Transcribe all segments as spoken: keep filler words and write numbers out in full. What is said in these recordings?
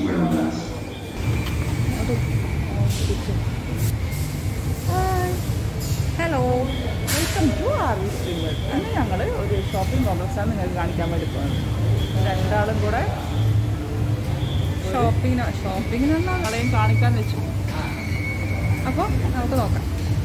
Hello, welcome to ആർവിസ് റിവർ. അന്ന് ഞങ്ങൾ ഒരു ഷോപ്പിംഗ് കോംപ്ലക്സാണ് നിങ്ങൾക്ക് കാണിക്കാൻ വേണ്ടി പോകുന്നത്. രണ്ടാളും കൂടെ ഷോപ്പിങ്ങിന് ഷോപ്പിങ്ങിനൊന്നും ഞങ്ങളെയും കാണിക്കാൻ വെച്ചു. അപ്പോൾ നമുക്ക് നോക്കാം.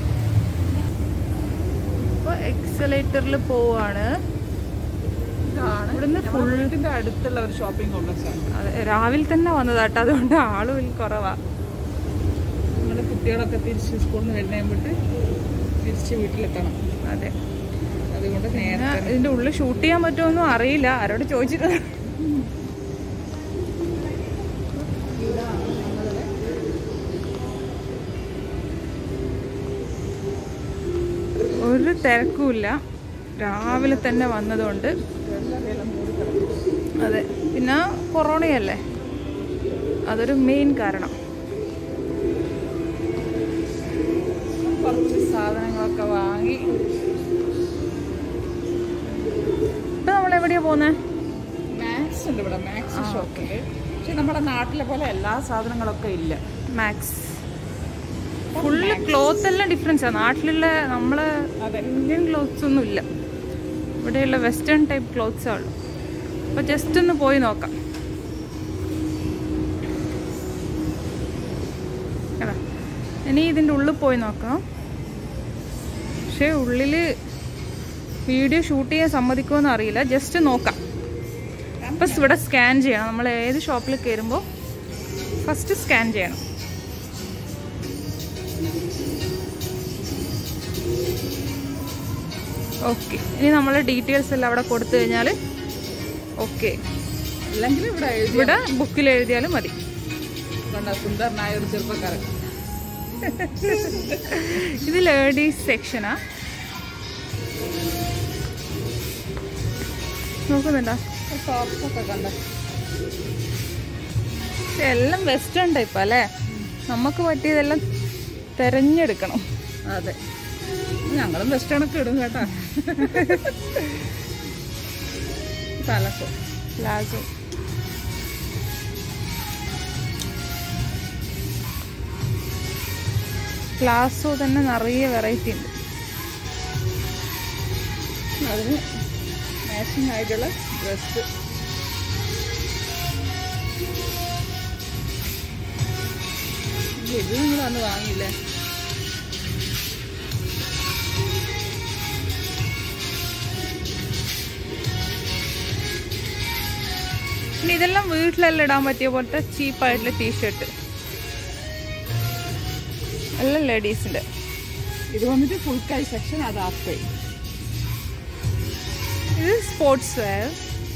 ഇപ്പോൾ എക്സലേറ്ററിൽ പോവാണ്. ഇതാണ് ഇവിടുന്ന് ഫുള്ളിൻ്റെ അടുത്തുള്ള ഒരു ഷോപ്പിംഗ് കോംപ്ലക്സാണ്. അതെ, രാവിലെ തന്നെ വന്നതാട്ടോ, അതുകൊണ്ട് ആളും കുറവാണ്. നമ്മുടെ കുട്ടികളൊക്കെ തിരിച്ച് സ്കൂളിൽ നിന്ന് വരുന്നേമ്പിട്ട് തിരിച്ച് വീട്ടിലെത്തണം. അതെ, അതുകൊണ്ട് നേരത്തെ ഇതിൻ്റെ ഉള്ളിൽ ഷൂട്ട് ചെയ്യാൻ പറ്റുമോന്നും അറിയില്ല, ആരോട് ചോദിച്ചിട്ട്. ഒരു തിരക്കുമില്ല, രാവിലെ തന്നെ വന്നതുകൊണ്ട്. അതെ, പിന്നെ കൊറോണയല്ലേ, അതൊരു മെയിൻ കാരണം. കുറച്ച് സാധനങ്ങളൊക്കെ വാങ്ങി ഇപ്പൊ നമ്മളെവിടെയാ പോകുന്നത്? മാക്സ് ഉണ്ട് ഇവിടെ, മാക്സ് ഷോപ്പിൽ. പക്ഷെ നമ്മുടെ നാട്ടിലെ പോലെ എല്ലാ സാധനങ്ങളൊക്കെ ഇല്ല. മാക്സ് ഫുള്ള് ക്ലോത്ത് എല്ലാം ഡിഫറൻസാണ്. നാട്ടിലുള്ള നമ്മളെ ഇന്ത്യൻ ക്ലോത്ത്സ് ഒന്നും ഇല്ല, ഇവിടെയുള്ള വെസ്റ്റേൺ ടൈപ്പ് ക്ലോത്ത്സേ ഉള്ളൂ. അപ്പോൾ ജസ്റ്റ് ഒന്ന് പോയി നോക്കാം. അതാ, ഇനി ഇതിൻ്റെ ഉള്ളിൽ പോയി നോക്കാം. പക്ഷേ ഉള്ളിൽ വീഡിയോ ഷൂട്ട് ചെയ്യാൻ സമ്മതിക്കുമെന്ന് അറിയില്ല, ജസ്റ്റ് നോക്കാം. അപ്പം ഇവിടെ സ്കാൻ ചെയ്യണം. നമ്മൾ ഏത് ഷോപ്പിൽ കയറുമ്പോൾ ഫസ്റ്റ് സ്കാൻ ചെയ്യണം. ഓക്കെ, ഇനി നമ്മൾ ഡീറ്റെയിൽസ് എല്ലാം അവിടെ കൊടുത്തു കഴിഞ്ഞാൽ ഓക്കെ. അല്ലെങ്കിൽ ഇവിടെ ഇവിടെ ബുക്കിൽ എഴുതിയാലും മതി. സുന്ദരനായ ഒരു ചെറുപ്പക്കാരൻ. ഇത് ലേഡീസ് സെക്ഷനാ. നോക്കുന്നുണ്ടോ ടോപ്സൊക്കെ കണ്ട? എല്ലാം വെസ്റ്റേൺ ടൈപ്പ് അല്ലേ, നമുക്ക് പറ്റിയതെല്ലാം തിരഞ്ഞെടുക്കണം. അതെ, ഞങ്ങളും വെസ്റ്റേണൊക്കെ ഇടും കേട്ടാ. പ്ലാസോ പ്ലാസോ പ്ലാസോ തന്നെ നിറയെ വെറൈറ്റി ഉണ്ട്. അതിന് മാച്ചിങ് ആയിട്ടുള്ള ഡ്രസ്സ്. ഇത് നിങ്ങൾ അന്ന് വാങ്ങിയില്ലേ? പിന്നെ ഇതെല്ലാം വീട്ടിലെല്ലാം ഇടാൻ പറ്റിയ പോലത്തെ ചീപ്പായിട്ടുള്ള ടീഷർട്ട് എല്ലാം ലേഡീസിന്റെ. ഇത് വന്നിട്ട് ഫുൾ കൈ സെക്ഷൻ, അത് ഹാഫ് കൈ. ഇത് സ്പോർട്സ് വെയർ.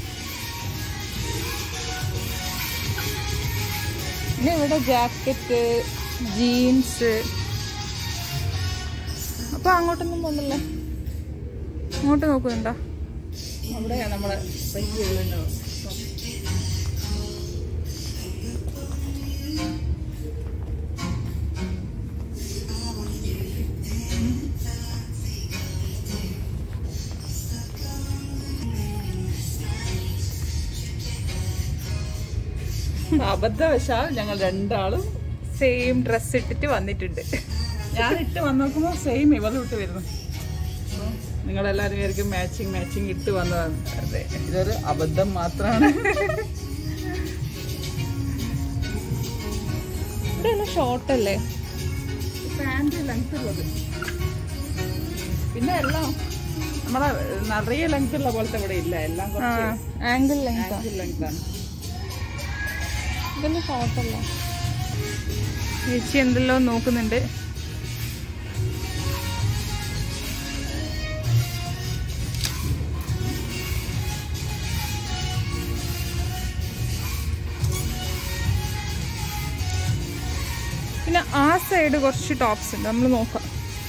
പിന്നെ ഇവിടെ ജാക്കറ്റ്, ജീൻസ്. അപ്പൊ അങ്ങോട്ടൊന്നും പോകുന്നില്ല, അങ്ങോട്ട് നോക്കുന്നുണ്ടോ? അവിടെയാ നമ്മളെ പയ്യുണ്ടാവും. അബദ്ധവശാൽ ഞങ്ങൾ രണ്ടാളും സെയിം ഡ്രസ് ഇട്ടിട്ട് വന്നിട്ടുണ്ട്. ഞാൻ ഇട്ട് വന്ന് നോക്കുമ്പോൾ സെയിം ഇവളും ഇട്ട് വരുന്നു. നിങ്ങളെല്ലാവരും വിചാരിക്കും മാച്ചിങ് മാച്ചിങ് ഇട്ട് വന്നതാണ്. അതെ, ഇതൊരു അബദ്ധം മാത്രമാണ്. ഇവിടെ ഷോർട്ടല്ലേ, പാൻറ് ലെങ്ത് ഉള്ളത്. പിന്നെ എല്ലാം നമ്മളെ നിറയെ ലെങ്ത് ഉള്ള പോലത്തെ ഇവിടെ ഇല്ല, എല്ലാം ആംഗിൾ ലെങ്ത് ആംഗിൾ ലെങ്ത് ആണ്. ഇതൊന്നും ഷോർട്ടല്ല. ചേച്ചി എന്തെല്ലോ നോക്കുന്നുണ്ട്. പിന്നെ ആ സൈഡ് കുറച്ച് ടോപ്സ് ഉണ്ട്, നമ്മൾ നോക്കാം.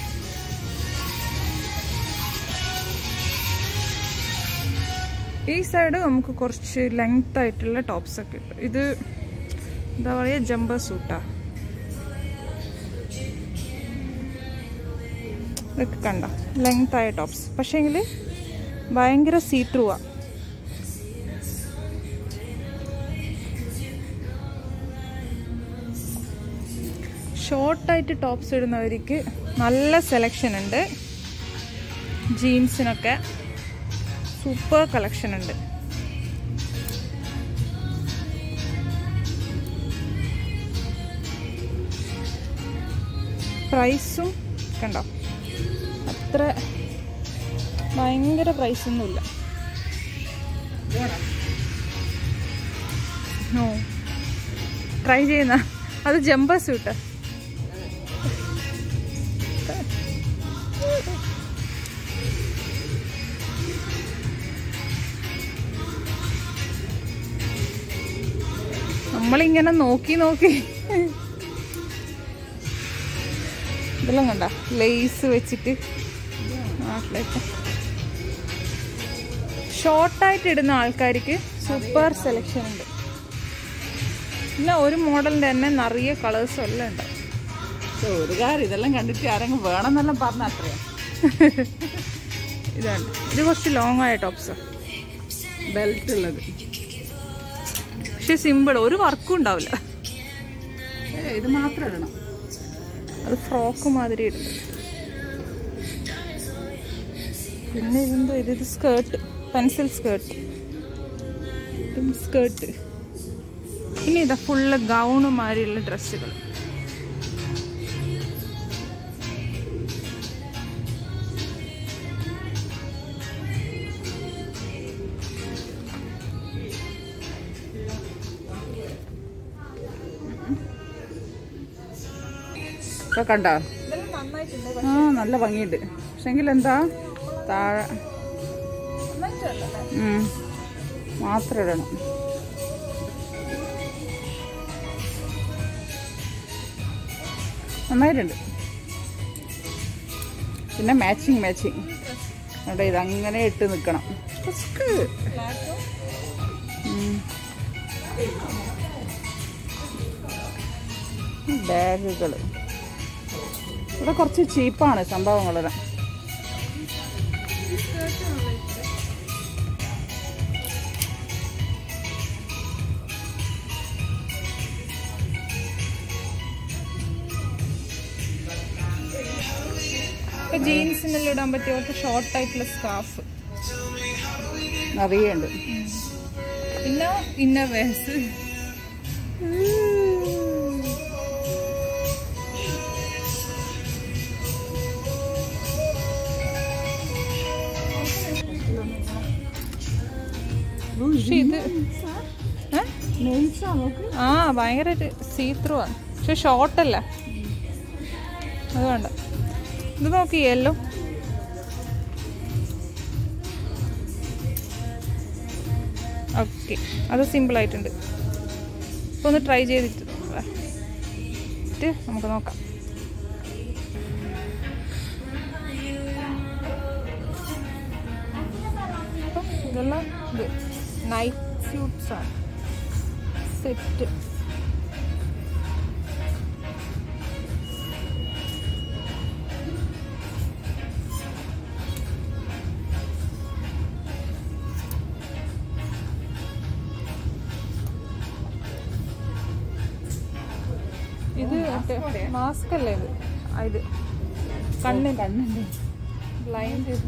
ഈ സൈഡ് നമുക്ക് കുറച്ച് ലെങ്ത് ആയിട്ടുള്ള ടോപ്സ് ഒക്കെ ഉണ്ട്. ഇത് എന്താ പറയുക, ജമ്പർ സൂട്ടാ. ഇതൊക്കെ കണ്ട ലെങ്ത് ആയ ടോപ്സ്, പക്ഷേങ്കിൽ ഭയങ്കര സീ ത്രൂ ആ. ഷോർട്ടായിട്ട് ടോപ്സ് ഇടുന്നവർക്ക് നല്ല സെലക്ഷൻ ഉണ്ട്. ജീൻസിനൊക്കെ സൂപ്പർ കളക്ഷൻ ഉണ്ട്. പ്രൈസും കണ്ടോ, അത്ര ഭയങ്കര പ്രൈസൊന്നുമില്ല. ഓ ട്രൈ ചെയ്യുന്ന അത് ജമ്പർ സ്യൂട്ട്. നമ്മളിങ്ങനെ നോക്കി നോക്കി ഇതെല്ലാം കണ്ട ലേസ് വെച്ചിട്ട് നാട്ടിലേക്ക് ഷോർട്ടായിട്ട് ഇടുന്ന ആൾക്കാർക്ക് സൂപ്പർ സെലക്ഷൻ ഉണ്ട്. പിന്നെ ഒരു മോഡലിൻ്റെ തന്നെ നിറയെ കളേഴ്സും എല്ലാം ഉണ്ടാവും. ഒരു കാര്യം ഇതെല്ലാം കണ്ടിട്ട് ആരെങ്കിലും വേണമെന്നെല്ലാം പറഞ്ഞ അത്രയാ. ഇതാണ്, ഇത് കുറച്ച് ലോങ് ആയ ടോപ്സ്, ബെൽറ്റ് ഉള്ളത്. പക്ഷെ സിമ്പിൾ, ഒരു വർക്കും ഉണ്ടാവില്ല. ഇത് മാത്രം ഇടണം. അത് ഫ്രോക്ക് മാതിരി ഇടുന്നത്. പിന്നെ ഇതെന്തോ ഇത് ഇത് സ്കേർട്ട്, പെൻസിൽ സ്കേർട്ട് സ്കേർട്ട് ഇനി ഇതാ ഫുള്ള് ഗൗണ് മാതിരിയുള്ള ഡ്രസ്സുകൾ. കണ്ടോ? ആ നല്ല ഭംഗിയുണ്ട്. പക്ഷെങ്കിൽ എന്താ താഴെ മാത്രം ഇടണം. നന്നായിട്ടുണ്ട്. പിന്നെ മാച്ചിങ് മാച്ചിങ് അവിടെ ഇതങ്ങനെ ഇട്ട് നിൽക്കണം. ബാഗുകൾ ഇവിടെ കുറച്ച് ചീപ്പാണ് സംഭവങ്ങളെല്ലാം. ജീൻസിനെല്ലാം ഇടാൻ പറ്റിയ കുറച്ച് ഷോർട്ട് ആയിട്ടുള്ള സ്കാർഫ് നിറയുണ്ട്. പിന്നെ ഇന്നർ വെയർസ്. ഇത് ആ ഭയങ്കരമായിട്ട് സീത്രൂ ആണ്, പക്ഷെ ഷോർട്ടല്ല. അത് വേണ്ട. ഇത് നോക്കി യെല്ലോ. ഓക്കെ, അത് സിമ്പിളായിട്ടുണ്ട്. ഇപ്പോൾ ഒന്ന് ട്രൈ ചെയ്തിട്ട് നമുക്ക് നോക്കാം. ഇതെല്ലാം ഇത് നൈറ്റ് സ്യൂട്ട്സ് ആണ്, സെറ്റ്. ഇത് മാസ്ക് അല്ലേ ഇത്? ഇത് കണ്ണ് കണ്ണിൻ്റെ ബ്ലൈൻഡ് ചെയ്ത്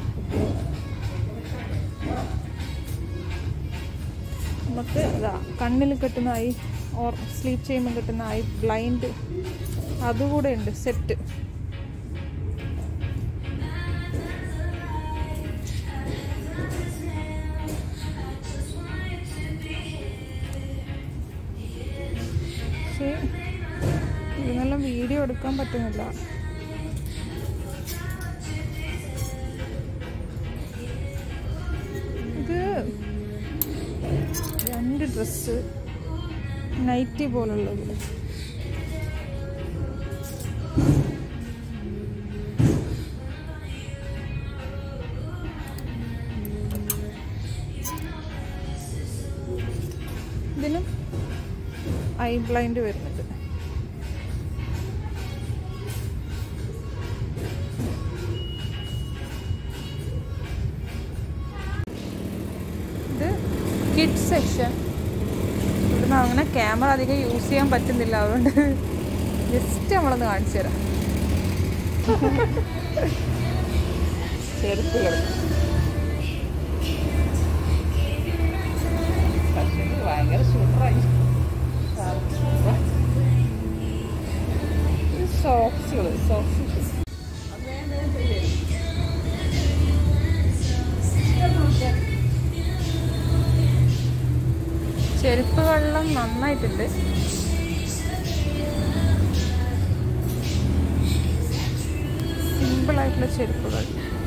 നമുക്ക് ഇതാ കണ്ണിൽ കിട്ടുന്ന ഐ ഓർ സ്ലീപ്പ് ചെയ്യുമ്പോൾ കിട്ടുന്ന ഐ ബ്ലൈൻഡ് അതുകൂടെ ഉണ്ട് സെറ്റ്. പക്ഷേ ഇതിനെല്ലാം വീഡിയോ എടുക്കാൻ പറ്റുന്നില്ല. ഇത് രണ്ട് ഡ്രസ്സ് നൈറ്റി പോലുള്ളത്. ഇതിനും ഐ ബ്ലൈൻഡ് വരുന്നുണ്ട്. ഇത് കിഡ്സ് സെക്ഷൻ. ഇവിടുന്ന് അങ്ങനെ ക്യാമറ അധികം യൂസ് ചെയ്യാൻ പറ്റുന്നില്ല, അതുകൊണ്ട് ജസ്റ്റ് നമ്മളൊന്ന് കാണിച്ചു തരാം. ചെരുപ്പുകൾ ഭയങ്കര സൂപ്പറായി. സോക്സുകൾ സോക്സ് ചെരുപ്പുകളിലും നന്നായിട്ടുണ്ട്. സിമ്പിളായിട്ടുള്ള ചെരുപ്പുകൾ.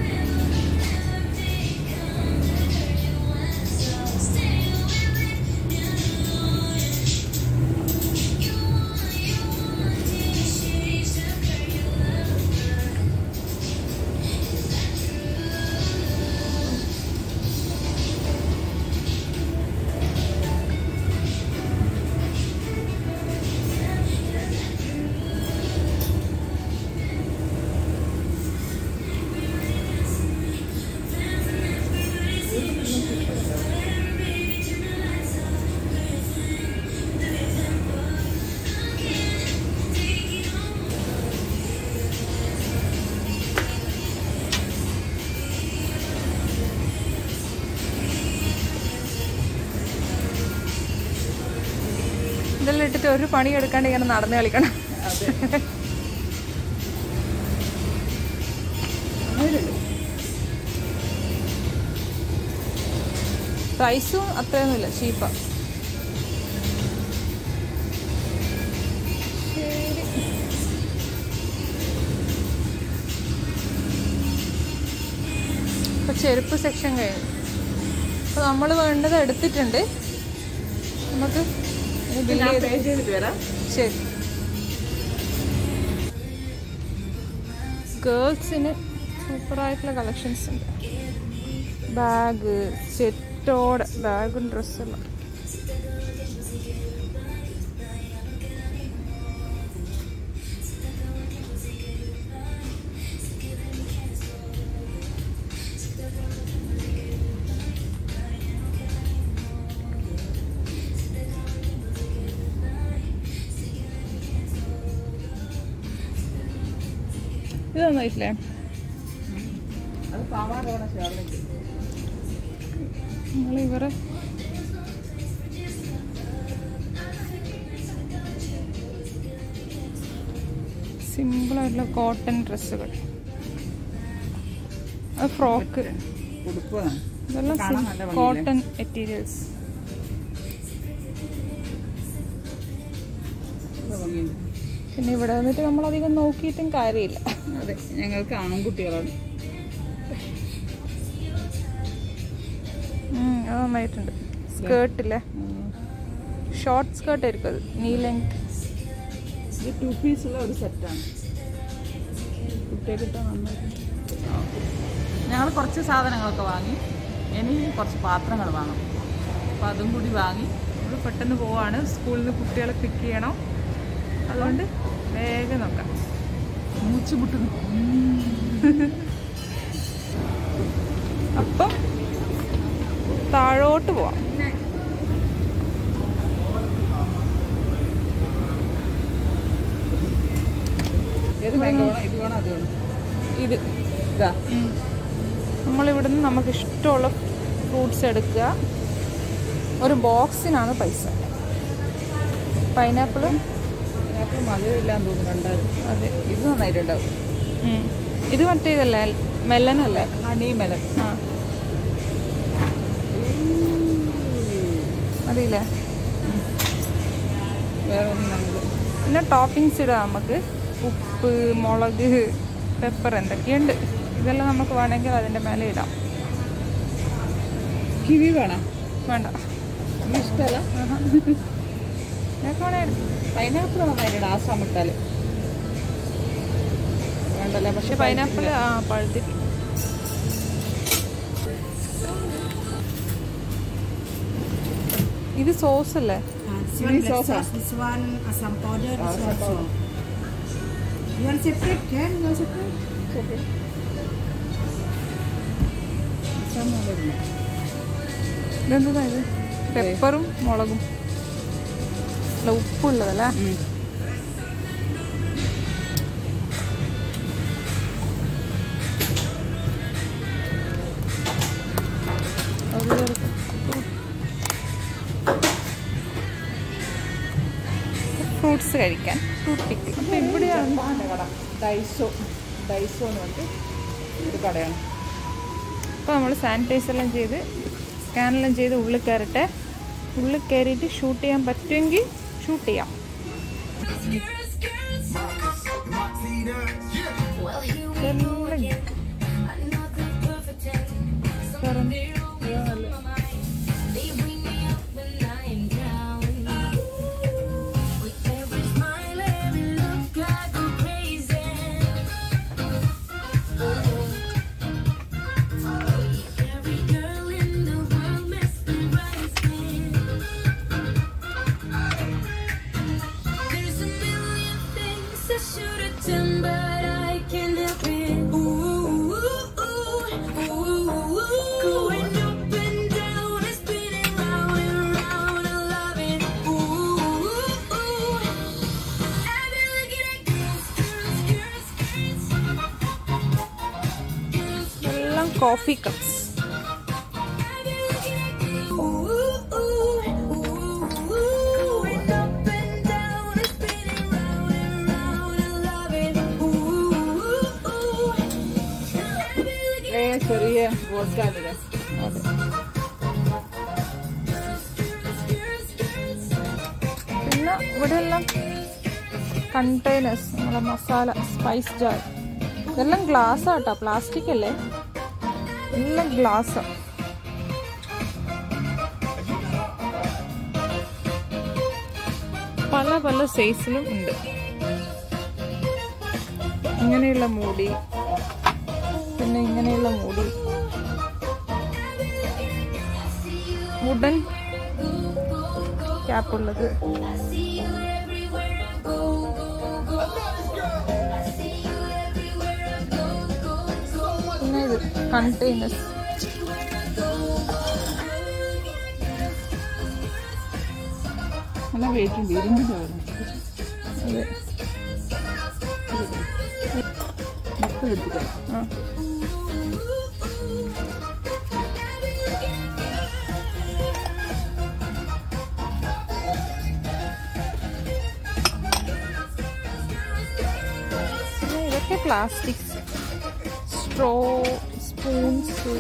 ഇതെല്ലാം ഇട്ടിട്ട് ഒരു പണി എടുക്കാണ്ട് ഇങ്ങനെ നടന്ന് കളിക്കണം. പ്രൈസും അത്രയൊന്നുമില്ല, ചീപ്പാ. ഇപ്പൊ ചെരുപ്പ് സെക്ഷൻ കഴിഞ്ഞു. അപ്പൊ നമ്മൾ വേണ്ടത് എടുത്തിട്ടുണ്ട്. നമുക്ക് ശരി. ഗേൾസിന് സൂപ്പറായിട്ടുള്ള കളക്ഷൻസ് ഉണ്ട്. ബാഗ്, സെറ്റോടെ ബാഗും ഡ്രസ്സെല്ലാം. ഇത് നന്നായിട്ടില്ലേ? നമ്മളിവരെ സിമ്പിളായിട്ടുള്ള കോട്ടൺ ഡ്രസ്സുകൾ, അത് ഫ്രോക്ക്, ഇതെല്ലാം കോട്ടൺ മെറ്റീരിയൽസ്. പിന്നെ ഇവിടെ വന്നിട്ട് നമ്മളധികം നോക്കിയിട്ടും കാര്യമില്ല. അതെ, ഞങ്ങൾക്ക് ആൺകുട്ടികളാണ്. അത് നന്നായിട്ടുണ്ട്. സ്കേർട്ടില്ലേ, ഷോർട്ട് സ്കേർട്ട് ആയിരിക്കും അത്, നീ ലെങ്ത്. ഇത് ടു പീസുള്ള ഒരു സെറ്റാണ്. കുട്ടികൾക്ക് നന്നായിട്ട്. ഞങ്ങൾ കുറച്ച് സാധനങ്ങളൊക്കെ വാങ്ങി, ഇനി കുറച്ച് പാത്രങ്ങൾ വാങ്ങും. അപ്പോൾ അതും കൂടി വാങ്ങി നമ്മൾ പെട്ടെന്ന് പോവാണ്. സ്കൂളിൽ നിന്ന് കുട്ടികളെ പിക്ക് ചെയ്യണം. അതുകൊണ്ട് വേഗം നോക്കാം. മൂച്ച് മുട്ടുന്നു. അപ്പം താഴോട്ട് പോവാം. ഇത് ഇതാ നമ്മളിവിടുന്ന് നമുക്ക് ഇഷ്ടമുള്ള ഫ്രൂട്ട്സ് എടുക്കുക. ഒരു ബോക്സിനാണ് പൈസ. പൈനാപ്പിള് പൈനാപ്പിൾ മധുരമില്ലാന്ന് തോന്നുന്നു. കണ്ടാലും അതെ, ഇത് നന്നായിട്ടുണ്ടാവും. ഇത് മറ്റേ ഇതല്ലേ, മെലനല്ലേ? Honey melon. ആ, അറിയില്ലേ? വേറെ ഒന്നും നമുക്ക് പിന്നെ ടോപ്പിങ്സ് ഇടാം. നമുക്ക് ഉപ്പ്, മുളക്, പെപ്പർ എന്തൊക്കെയുണ്ട്. ഇതെല്ലാം നമുക്ക് വേണമെങ്കിൽ അതിൻ്റെ മേലെ ഇടാം. കിവി വേണം? വേണ്ട, ഇഷ്ടമല്ല. ഞങ്ങൾക്ക് വേണേ പൈനാപ്പിൾ നന്നായിട്ട് ആസാം ഇട്ടാൽ വേണ്ടല്ലേ? പക്ഷെ പൈനാപ്പിൾ ആ പഴുത്തിട്ട്. ഇത് സോസ് അല്ലേ? This sauce, this one asam powder, this one sauce. You want separate? Can you want separate? Okay. ഇതെന്താ ഇത്? പെപ്പറും മുളകും അല്ല, ഉപ്പുള്ളതല്ലേ? ഫ്രൂട്ട്സ് കഴിക്കാൻ. ഫ്രൂട്ട് പിക്ക്. അപ്പോൾ ഇവിടെയാണ് കട ഡൈസോ ഡൈസോ എന്ന് പറഞ്ഞിട്ട് ഒരു കടയാണ്. അപ്പോൾ നമ്മൾ സാനിറ്റൈസ് എല്ലാം ചെയ്ത് സ്കാനെല്ലാം ചെയ്ത് ഉള്ളിൽ കയറട്ടെ. ഉള്ളിൽ കയറിയിട്ട് ഷൂട്ട് ചെയ്യാൻ പറ്റുമെങ്കിൽ ഷൂട്ട് ചെയ്യാം. Coffee cups. ചെറിയ വോഡ്കാ. പിന്നെ ഇവിടെ എല്ലാം കണ്ടെയ്നേഴ്സ്, നമ്മളെ മസാല സ്പൈസ് ജാർ, ഇതെല്ലാം ഗ്ലാസ്സാട്ടോ, പ്ലാസ്റ്റിക് അല്ലേ, എല്ലാം ഗ്ലാസ്. പല പല സൈസിലും ഉണ്ട്. ഇങ്ങനെയുള്ള മൂടി, പിന്നെ ഇങ്ങനെയുള്ള മൂടി, വുഡൻ ക്യാപ്പുള്ളത്. പിന്നെ ഇത് കണ്ടെയ്നേഴ്സ്. നല്ല വെയിറ്റും ഇരുമ്പ്. അതെ, ആ ഇതൊക്കെ പ്ലാസ്റ്റിക്സ്, സ്ട്രോ, സ്പൂൺസ്,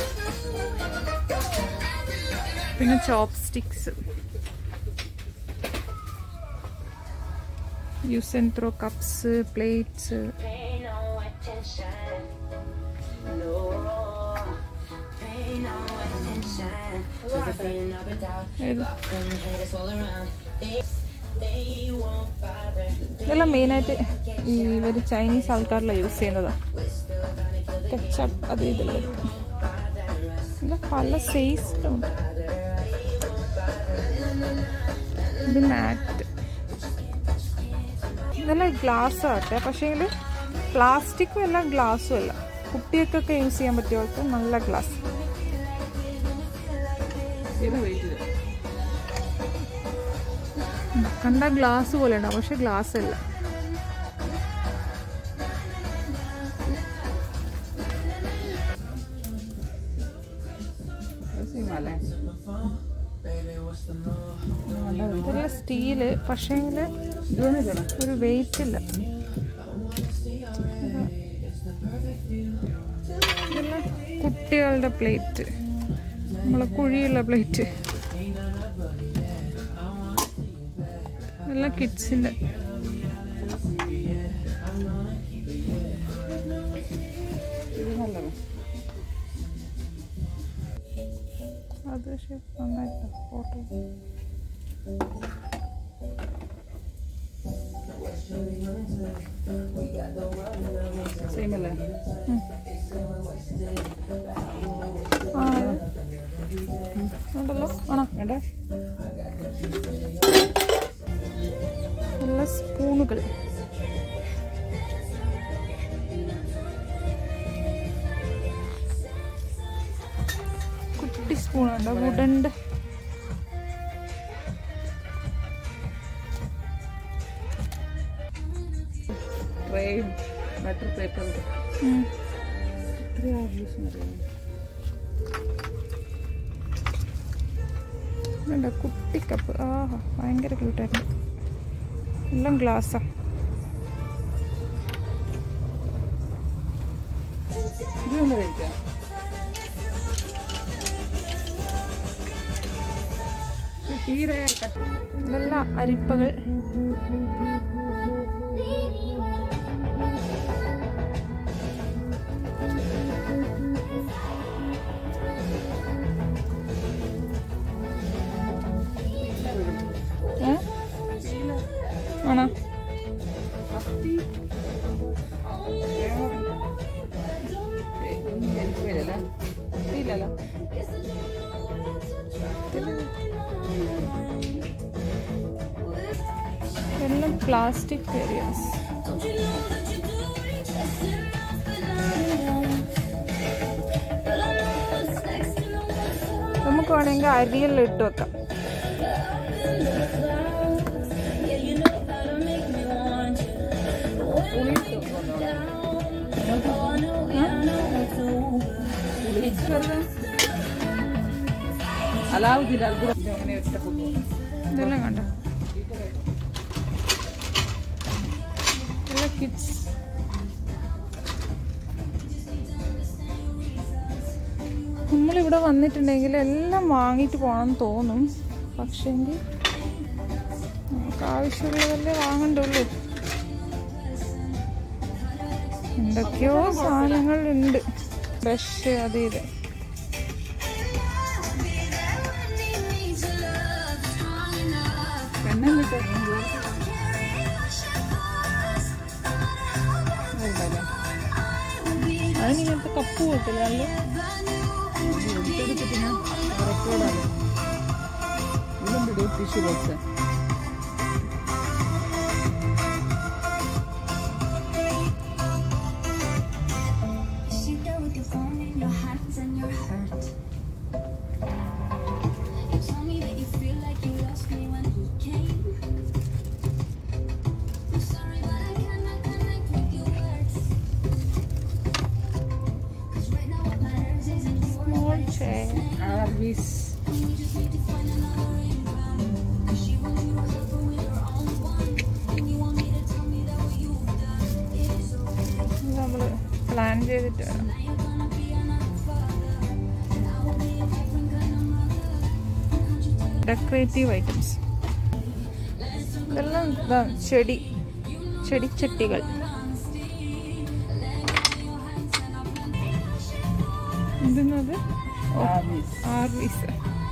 പിന്നെ chopsticks, use and throw cups, plates. ഇതെല്ലാം മെയിനായിട്ട് ഈ ഒരു ചൈനീസ് ആൾക്കാരെല്ലാം യൂസ് ചെയ്യുന്നതാണ്. കെച്ചപ്പ് അത് ഇതിൽ പല സൈസിലുണ്ട്. ഇത് മാറ്റ്, ഇതെല്ലാം ഗ്ലാസ് ആട്ടെ, പക്ഷേങ്കിൽ പ്ലാസ്റ്റിക്കും എല്ലാം ഗ്ലാസ്സും അല്ല, കുട്ടികൾക്കൊക്കെ യൂസ് ചെയ്യാൻ പറ്റിയ പോലത്തെ നല്ല ഗ്ലാസ്. കണ്ട ഗ്ലാസ് പോലെ ഉണ്ടാവും, പക്ഷെ ഗ്ലാസ് അല്ല. ഇതെല്ലാം സ്റ്റീല്, പക്ഷേ ഒരു വെയിറ്റ് ഇല്ല. ഇതെല്ലാം കുട്ടികളുടെ പ്ലേറ്റ്, നമ്മളെ കുഴിയുള്ള പ്ലേറ്റ്, എല്ലാം കിഡ്സിൻ്റെ. അത് പക്ഷേ നന്നായിട്ട് ഫോട്ടോ സെയിമല്ലേ? ആ ഉണ്ടല്ലോ, ആണോ വേണ്ട. നല്ല സ്പൂണുകൾ, കുട്ടി സ്പൂണുണ്ട്, വുഡൻ്റെ. ട്രേയും ബട്ടർ പേപ്പർ കുട്ടി കപ്പ്. ആ ഭയങ്കര ക്യൂട്ടായിരുന്നു. എല്ലാം ഗ്ലാസ്സാ. ഇതൊന്ന് കഴിക്കാം. തീരെ ഇതെല്ലാം അരിപ്പകൾ. ആണോ? ഇല്ലല്ലോ. എല്ലാം പ്ലാസ്റ്റിക് ഏരിയാസ്. നമുക്ക് വേണമെങ്കിൽ അരിയെല്ലാം ഇട്ട് വെക്കാം. അലാവുദ്ദീൻ അത്ഭുതം അങ്ങനെ ഇഷ്ടപ്പെട്ടു. ഇതെല്ലാം കണ്ടോ? എല്ലാം കിഡ്സ്. നമ്മളിവിടെ വന്നിട്ടുണ്ടെങ്കിൽ എല്ലാം വാങ്ങിയിട്ട് പോകണമെന്ന് തോന്നും. പക്ഷേങ്കിൽ നമുക്ക് ആവശ്യമുള്ളതല്ലേ വാങ്ങണ്ടുള്ളൂ. എന്തൊക്കെയോ സാധനങ്ങൾ ഉണ്ട്. ബ്രഷ്, അത് ഇത്. അതിനിങ്ങനത്തെ കപ്പ് പോയിട്ടില്ല. അല്ലേ ടിഷ്യൂ ബോക്സ്. ആർവിസ്. നമ്മള് പ്ലാൻ ചെയ്തിട്ട് ഡെക്കറേറ്റീവ് ഐറ്റംസ്. ഇതെല്ലാം ചെടി ചെടിച്ചട്ടികൾ. എന്തെന്നത്? ആർവിസ്.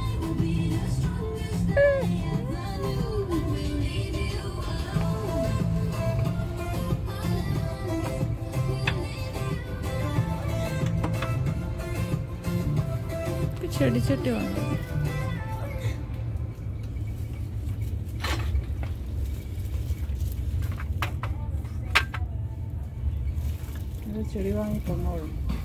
ചെടിച്ചട്ടി വന്നു. ചെടി വാങ്ങി തന്നോളൂ.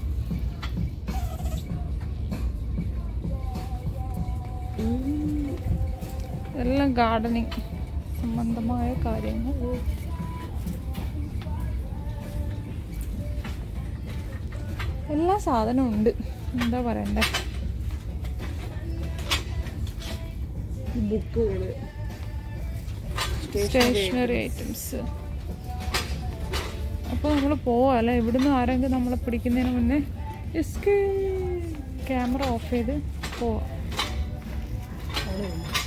എല്ലാം ഗാർഡനിങ് സംബന്ധമായ കാര്യങ്ങൾ. എല്ലാ സാധനവും ഉണ്ട്. എന്താ പറയണ്ടേ? ബുക്കുകള്, സ്റ്റേഷനറി ഐറ്റംസ്. അപ്പോൾ നമ്മൾ പോവാല്ലേ? ഇവിടുന്ന് ആരെങ്കിലും നമ്മളെ പിടിക്കുന്നതിന് മുന്നേ ക്യാമറ ഓഫ് ചെയ്ത് പോവാം.